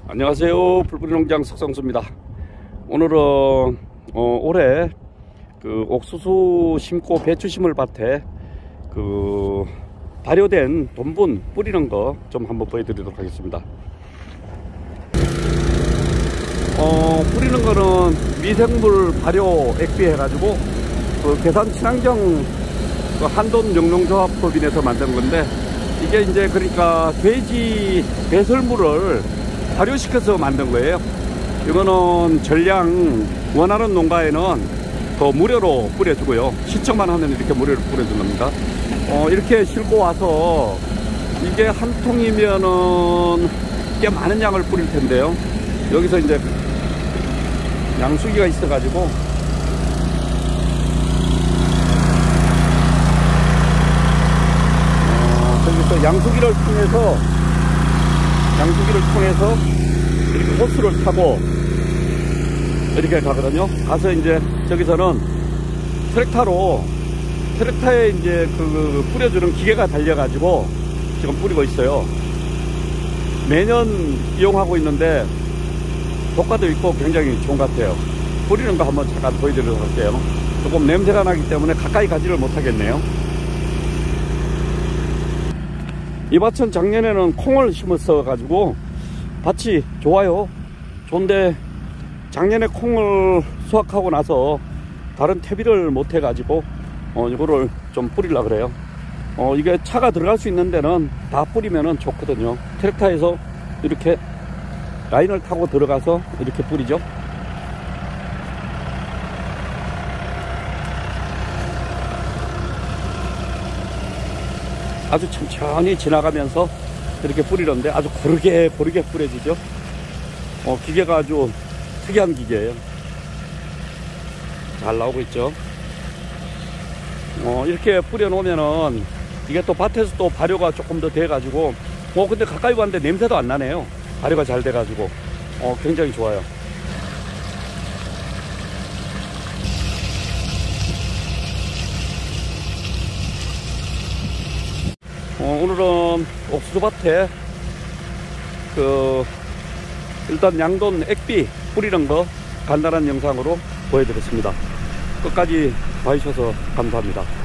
안녕하세요. 불뿌리농장 석성수입니다. 오늘은 올해 그 옥수수 심고 배추 심을 밭에 그 발효된 돈분 뿌리는 거 좀 한번 보여드리도록 하겠습니다. 뿌리는 거는 미생물 발효 액비 해가지고 그 계산 친환경 그 한돈 영농조합법인에서 만든 건데, 이게 이제 그러니까 돼지 배설물을 발효시켜서 만든 거예요. 이거는 전량 원하는 농가에는 더 무료로 뿌려주고요. 시청만 하면 이렇게 무료로 뿌려주는 겁니다. 이렇게 싣고 와서 이게 한 통이면은 꽤 많은 양을 뿌릴 텐데요. 여기서 이제 양수기가 있어가지고 여기서 양수기를 통해서 이렇게 호스를 타고 이렇게 가거든요. 가서 이제 저기서는 트랙터에 이제 그 뿌려주는 기계가 달려가지고 지금 뿌리고 있어요. 매년 이용하고 있는데 효과도 있고 굉장히 좋은 것 같아요. 뿌리는 거 한번 잠깐 보여드리도록 할게요. 조금 냄새가 나기 때문에 가까이 가지를 못하겠네요. 이 밭은 작년에는 콩을 심었어 가지고 밭이 좋아요. 좋은데 작년에 콩을 수확하고 나서 다른 퇴비를 못 해가지고 이거를 좀 뿌리려고 그래요. 이게 차가 들어갈 수 있는 데는 다 뿌리면은 좋거든요. 트랙터에서 이렇게 라인을 타고 들어가서 이렇게 뿌리죠. 아주 천천히 지나가면서 이렇게 뿌리는데 아주 고르게 뿌려지죠. 기계가 아주 특이한 기계예요. 잘 나오고 있죠. 이렇게 뿌려 놓으면은 이게 또 밭에서 또 발효가 조금 더 돼 가지고 근데 가까이 봤는데 냄새도 안 나네요. 발효가 잘 돼 가지고 굉장히 좋아요. 오늘은 옥수수밭에 일단 양돈 액비 뿌리는 거 간단한 영상으로 보여드렸습니다. 끝까지 봐주셔서 감사합니다.